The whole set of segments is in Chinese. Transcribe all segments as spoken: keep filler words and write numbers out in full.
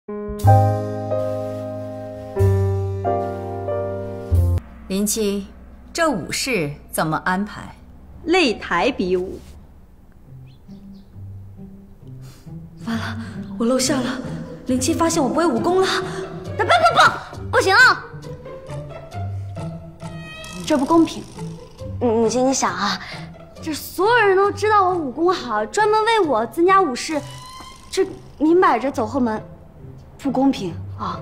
林七，这武士怎么安排？ 擂台比武。 完了，我露馅了，林七发现我不会武功了。 不不不，不行啊！这不公平。母亲，你想啊，这所有人都知道我武功好，专门为我增加武士，这明摆着走后门，不公平啊！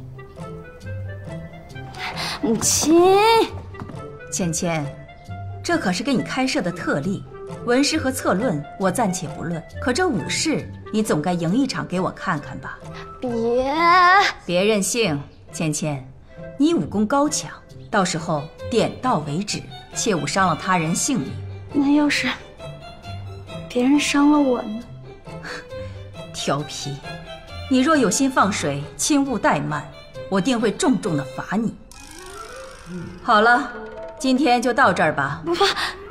母亲， 芊芊，这可是给你开设的特例。文诗和策论我暂且不论，可这武士你总该赢一场给我看看吧？ 别别任性，芊芊，你武功高强，到时候点到为止，切勿伤了他人性命。 那要是别人伤了我呢？ 调皮，你若有心放水，轻勿怠慢，我定会重重的罚你。好了，今天就到这儿吧。 不不。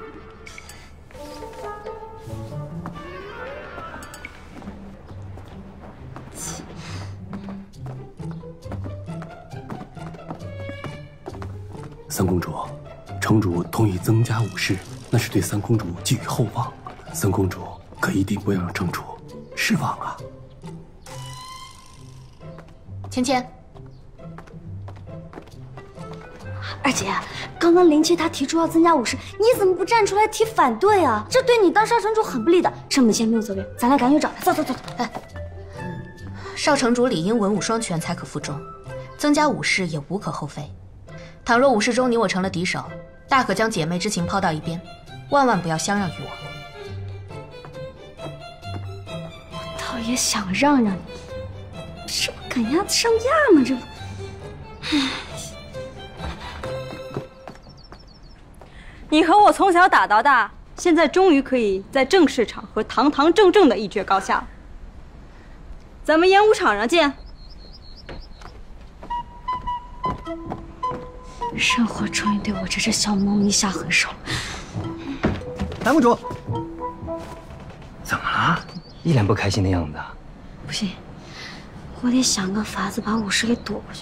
三公主，城主同意增加武士，那是对三公主寄予厚望。三公主可一定不要让城主失望啊！ 芊芊，二姐，刚刚林七她提出要增加武士，你怎么不站出来提反对啊？这对你当少城主很不利的。趁母亲没有责任，咱俩赶紧找他。走走走。哎， 少城主理应文武双全才可服众，增加武士也无可厚非。倘若武士中你我成了敌手，大可将姐妹之情抛到一边，万万不要相让于我。 我倒也想让让你，这不赶鸭子上架吗？这不，唉。 你和我从小打到大，现在终于可以在正式场合堂堂正正的一决高下了。咱们演武场上见。 生活终于对我这只小猫咪下狠手了。 三公主，怎么了？一脸不开心的样子啊！ 不行，我得想个法子把武士给躲过去。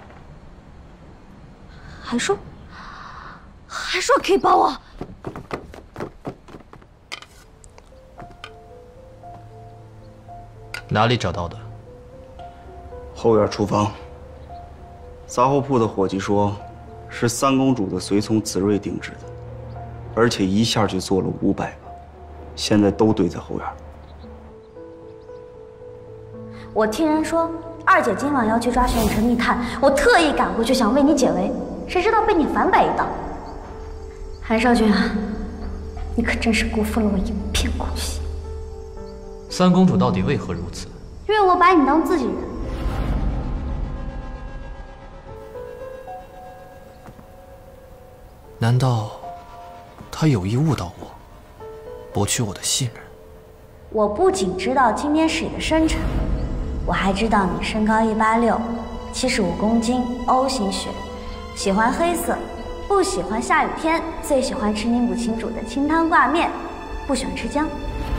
还说，还说可以帮我。 哪里找到的？ 后院厨房。杂货铺的伙计说，是三公主的随从子睿定制的，而且一下就做了五百个，现在都堆在后院。 我听人说，二姐今晚要去抓玄武城密探，我特意赶过去想为你解围，谁知道被你反摆一道。韩少君啊，你可真是辜负了我一片苦心。 三公主到底为何如此？ 因为我把你当自己人。 难道她有意误导我，博取我的信任？ 我不仅知道今天是你的生辰，我还知道你身高一八六，七十五公斤 ，O 型血，喜欢黑色，不喜欢下雨天，最喜欢吃你母亲煮的清汤挂面，不喜欢吃姜。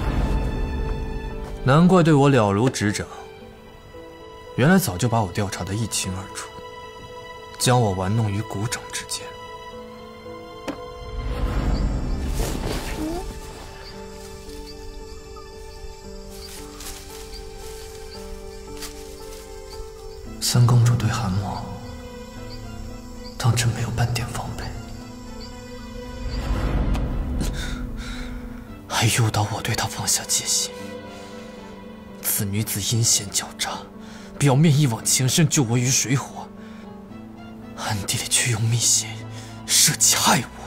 难怪对我了如指掌，原来早就把我调查得一清二楚，将我玩弄于股掌之间。三公主对韩墨当真没有半点防备，还诱导我对她放下戒心。此女子阴险狡诈，表面一往情深，救我于水火，暗地里却用密信设计害我。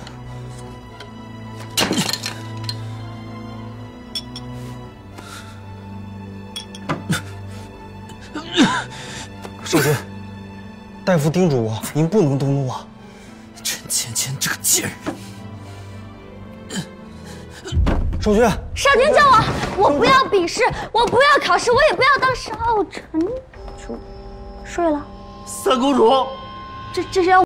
少君，大夫叮嘱我，您不能动怒啊！ 陈芊芊这个贱人！ 少君， 少君救我！我不要比试，我不要考试，我也不要当少城主。睡了。 三公主， 这这是要。